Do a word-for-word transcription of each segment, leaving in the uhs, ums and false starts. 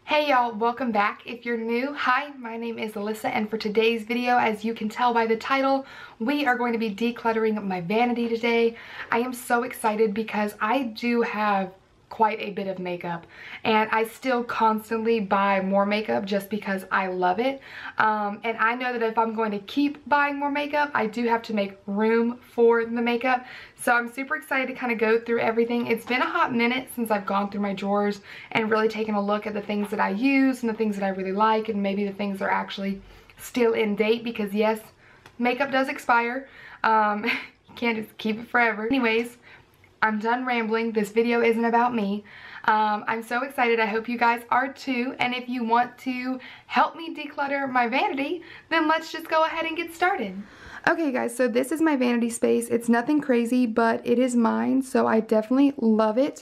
Hey y'all, welcome back. If you're new, hi, my name is Alyssa, and for today's video, as you can tell by the title, we are going to be decluttering my vanity today. I am so excited because I do have quite a bit of makeup, and I still constantly buy more makeup just because I love it. Um, and I know that if I'm going to keep buying more makeup, I do have to make room for the makeup. So I'm super excited to kind of go through everything. It's been a hot minute since I've gone through my drawers and really taken a look at the things that I use and the things that I really like, and maybe the things that are actually still in date, because yes, makeup does expire. Um, you can't just keep it forever. Anyways, I'm done rambling. This video isn't about me. Um, I'm so excited. I hope you guys are too. And if you want to help me declutter my vanity, then let's just go ahead and get started. Okay guys, so this is my vanity space. It's nothing crazy, but it is mine, so I definitely love it.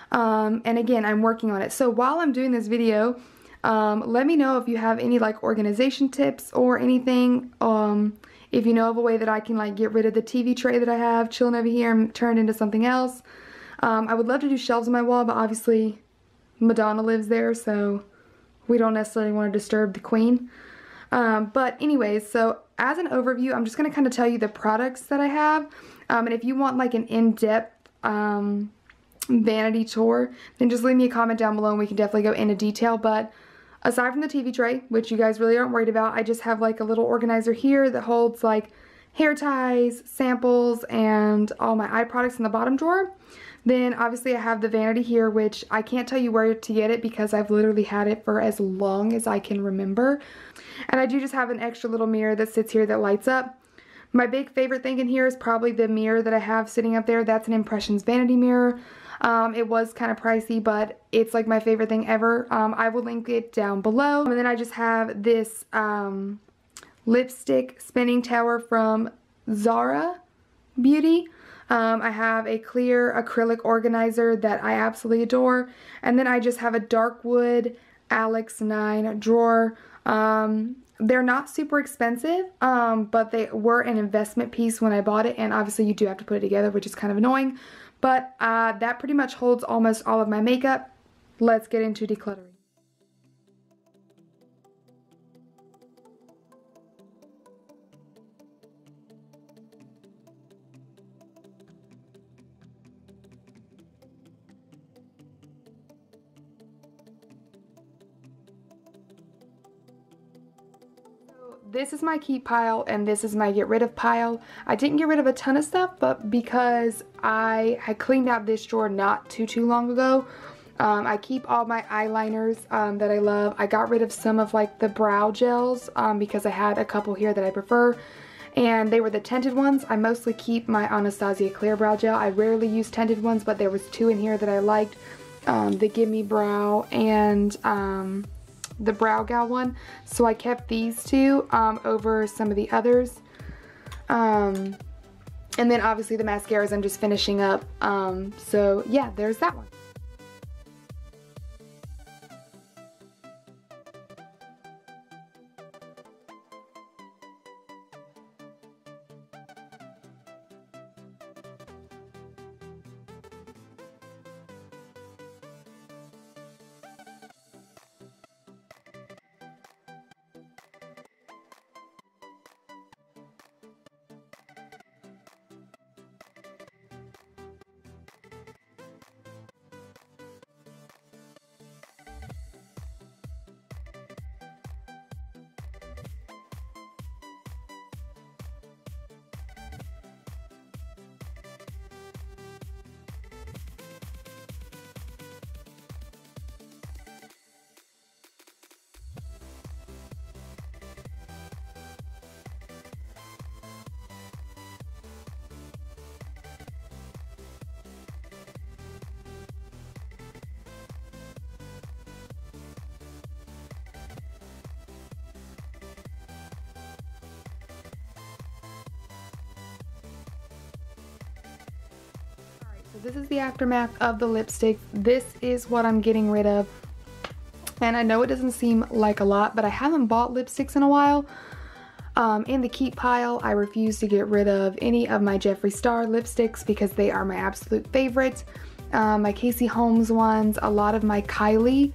Um, and again, I'm working on it. So while I'm doing this video, um, let me know if you have any like organization tips or anything. Um, If you know of a way that I can like get rid of the T V tray that I have chilling over here and turn it into something else. Um, I would love to do shelves on my wall, but obviously Madonna lives there, so we don't necessarily want to disturb the queen. Um, but anyways, so as an overview, I'm just going to kind of tell you the products that I have. Um, and if you want like an in-depth um, vanity tour, then just leave me a comment down below and we can definitely go into detail. But aside from the T V tray, which you guys really aren't worried about, I just have like a little organizer here that holds like hair ties, samples, and all my eye products in the bottom drawer. Then obviously I have the vanity here, which I can't tell you where to get it because I've literally had it for as long as I can remember. And I do just have an extra little mirror that sits here that lights up. My big favorite thing in here is probably the mirror that I have sitting up there. That's an Impressions vanity mirror. Um, it was kind of pricey, but it's like my favorite thing ever. Um, I will link it down below. And then I just have this um, lipstick spinning tower from Zara Beauty. Um, I have a clear acrylic organizer that I absolutely adore. And then I just have a dark wood Ahrix nine drawer. Um, they're not super expensive, um, but they were an investment piece when I bought it. And obviously you do have to put it together, which is kind of annoying. But uh, that pretty much holds almost all of my makeup. Let's get into decluttering. This is my keep pile and this is my get rid of pile. I didn't get rid of a ton of stuff, but because I had cleaned out this drawer not too too long ago, um, I keep all my eyeliners um, that I love. I got rid of some of like the brow gels um, because I had a couple here that I prefer, and they were the tinted ones. I mostly keep my Anastasia Clear Brow Gel. I rarely use tinted ones, but there was two in here that I liked. Um, the Gimme Brow and um, the Brow Gal one, so I kept these two um, over some of the others. Um, and then obviously the mascaras I'm just finishing up, um, so yeah, there's that one. So this is the aftermath of the lipstick. This is what I'm getting rid of. And I know it doesn't seem like a lot, but I haven't bought lipsticks in a while. Um, in the keep pile, I refuse to get rid of any of my Jeffree Star lipsticks because they are my absolute favorites. Um, my Casey Holmes ones, a lot of my Kylie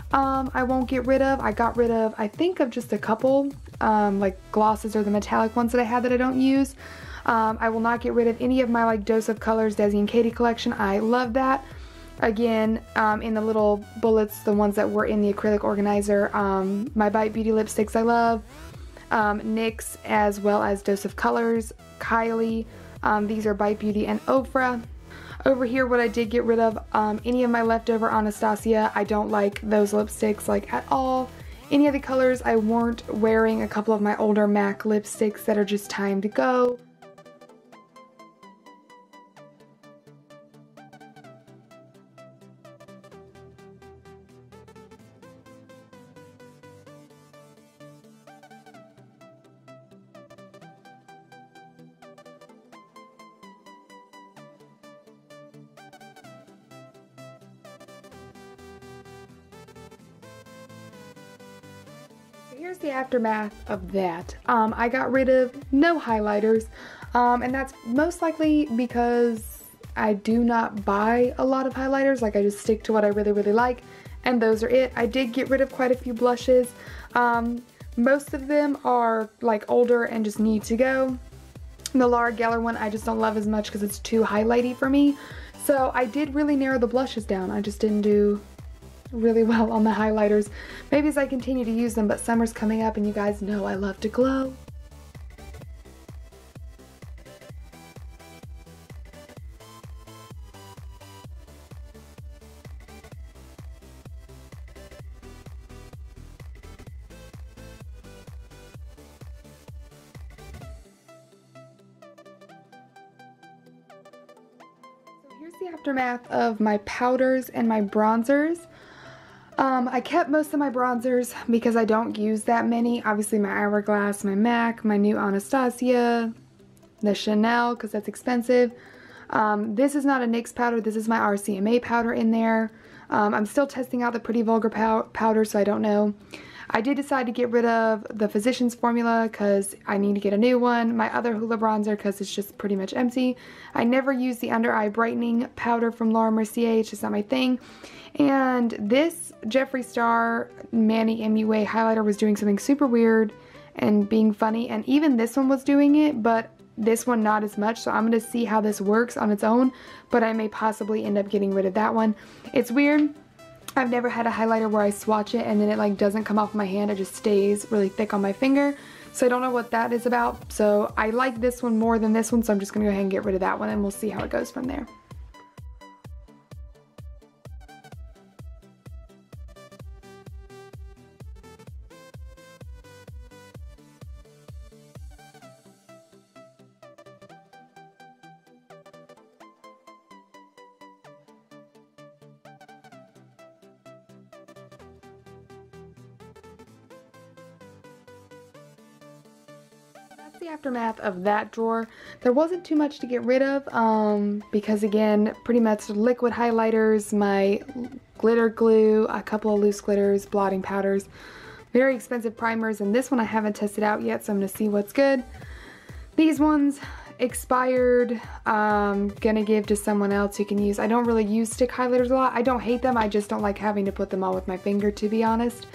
um, I won't get rid of. I got rid of, I think of just a couple, um, like glosses or the metallic ones that I had that I don't use. Um, I will not get rid of any of my like Dose of Colors Desi and Katie collection. I love that. Again, um, in the little bullets, the ones that were in the acrylic organizer, um, my Bite Beauty lipsticks I love. Um, N Y X as well as Dose of Colors, Kylie. Um, these are Bite Beauty and Ofra. Over here, what I did get rid of, um, any of my leftover Anastasia. I don't like those lipsticks like at all. Any of the colors I weren't wearing, a couple of my older MAC lipsticks that are just time to go. Here's the aftermath of that. Um, I got rid of no highlighters, um, and that's most likely because I do not buy a lot of highlighters. Like, I just stick to what I really, really like, and those are it. I did get rid of quite a few blushes. Um, most of them are like older and just need to go. The Laura Geller one I just don't love as much because it's too highlighty for me. So I did really narrow the blushes down. I just didn't do really well on the highlighters. Maybe as I continue to use them, but summer's coming up and you guys know I love to glow. So here's the aftermath of my powders and my bronzers. Um, I kept most of my bronzers because I don't use that many. Obviously my Hourglass, my MAC, my new Anastasia, the Chanel because that's expensive. Um, this is not a N Y X powder, this is my R C M A powder in there. Um, I'm still testing out the Pretty Vulgar pow powder, so I don't know. I did decide to get rid of the Physicians Formula because I need to get a new one. My other Hoola bronzer because it's just pretty much empty. I never use the under eye brightening powder from Laura Mercier, it's just not my thing. And this Jeffree Star Manny M U A highlighter was doing something super weird and being funny, and even this one was doing it, but this one not as much, so I'm going to see how this works on its own, but I may possibly end up getting rid of that one. It's weird. I've never had a highlighter where I swatch it and then it like doesn't come off my hand, it just stays really thick on my finger, so I don't know what that is about. So I like this one more than this one, so I'm just going to go ahead and get rid of that one and we'll see how it goes from there. That's the aftermath of that drawer. There wasn't too much to get rid of um, because again, pretty much liquid highlighters, my glitter glue, a couple of loose glitters, blotting powders, very expensive primers, and this one I haven't tested out yet, so I'm going to see what's good. These ones expired, um, gonna give to someone else who can use. I don't really use stick highlighters a lot. I don't hate them, I just don't like having to put them all with my finger, to be honest.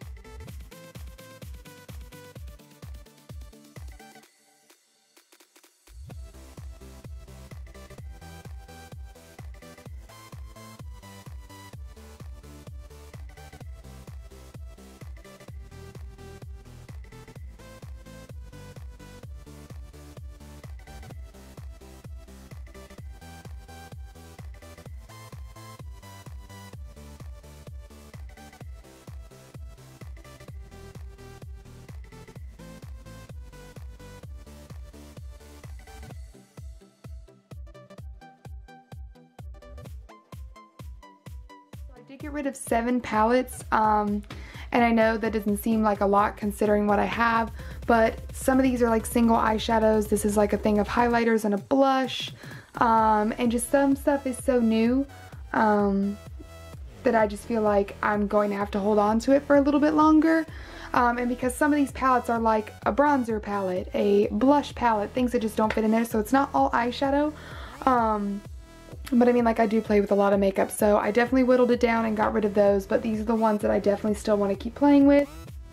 I did get rid of seven palettes, um, and I know that doesn't seem like a lot considering what I have, but some of these are like single eyeshadows. This is like a thing of highlighters and a blush, um, and just some stuff is so new um, that I just feel like I'm going to have to hold on to it for a little bit longer. Um, and because some of these palettes are like a bronzer palette, a blush palette, things that just don't fit in there, so it's not all eyeshadow. Um, But I mean, like, I do play with a lot of makeup, so I definitely whittled it down and got rid of those, but these are the ones that I definitely still want to keep playing with.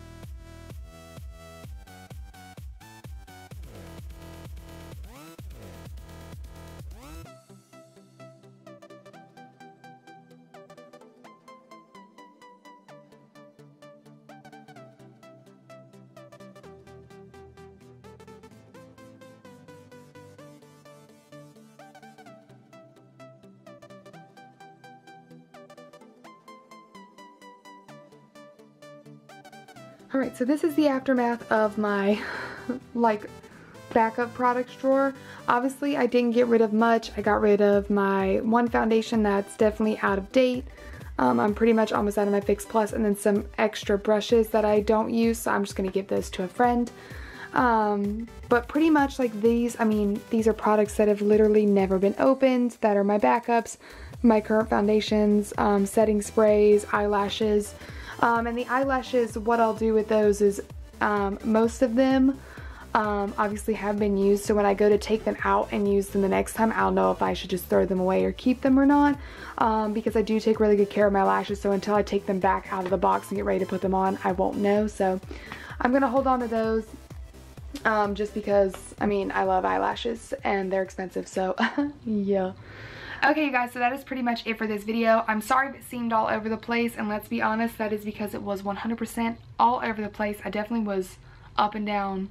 Alright, so this is the aftermath of my, like, backup products drawer. Obviously, I didn't get rid of much. I got rid of my one foundation that's definitely out of date. Um, I'm pretty much almost out of my Fix Plus, and then some extra brushes that I don't use, so I'm just going to give those to a friend. Um, but pretty much, like, these, I mean, these are products that have literally never been opened, that are my backups, my current foundations, um, setting sprays, eyelashes. Um, and the eyelashes, what I'll do with those is, um, most of them, um, obviously have been used, so when I go to take them out and use them the next time, I'll know if I should just throw them away or keep them or not, um, because I do take really good care of my lashes, so until I take them back out of the box and get ready to put them on, I won't know. So I'm gonna hold on to those, um, just because, I mean, I love eyelashes and they're expensive, so yeah. Okay, you guys, so that is pretty much it for this video. I'm sorry if it seemed all over the place, and let's be honest, that is because it was one hundred percent all over the place. I definitely was up and down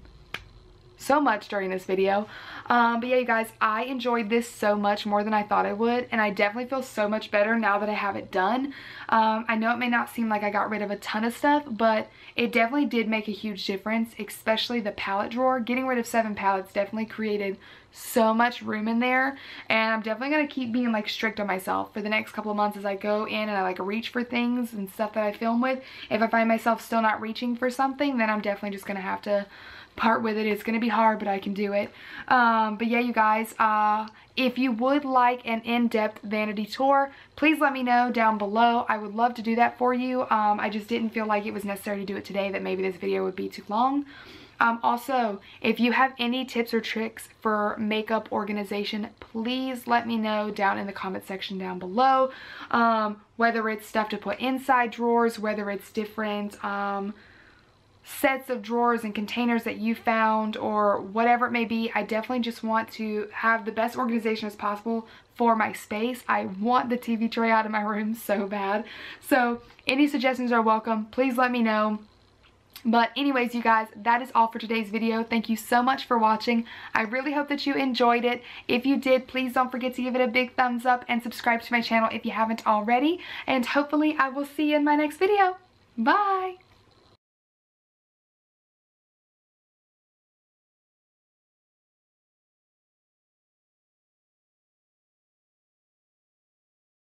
so much during this video. Um, but yeah, you guys, I enjoyed this so much more than I thought I would, and I definitely feel so much better now that I have it done. Um, I know it may not seem like I got rid of a ton of stuff, but it definitely did make a huge difference, especially the palette drawer. Getting rid of seven palettes definitely created so much room in there, and I'm definitely going to keep being like strict on myself for the next couple of months as I go in and I like reach for things and stuff that I film with. If I find myself still not reaching for something, then I'm definitely just going to have to part with it. It's going to be hard, but I can do it. Um, but yeah, you guys, uh, if you would like an in-depth vanity tour, please let me know down below. I would love to do that for you. Um, I just didn't feel like it was necessary to do it today, that maybe this video would be too long. Um, also, if you have any tips or tricks for makeup organization, please let me know down in the comment section down below. Um, whether it's stuff to put inside drawers, whether it's different um, sets of drawers and containers that you found, or whatever it may be. I definitely just want to have the best organization as possible for my space. I want the T V tray out of my room so bad. So any suggestions are welcome. Please let me know. But anyways, you guys, that is all for today's video. Thank you so much for watching. I really hope that you enjoyed it. If you did, please don't forget to give it a big thumbs up and subscribe to my channel if you haven't already. And hopefully I will see you in my next video. Bye!